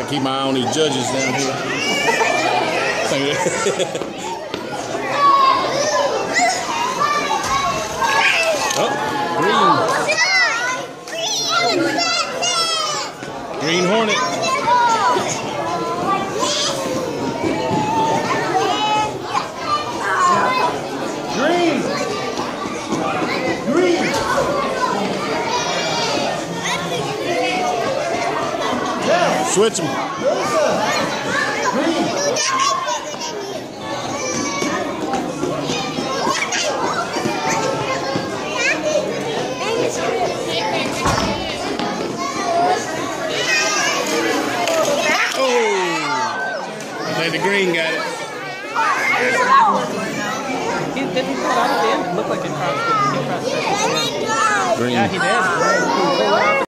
keep my eye on these judges down here. Oh, green. Green Hornet. Green. Green. Switch them. Green. I think the green got it. He didn't pull out at the end. It looked like he crossed it. Green. Yeah, he did.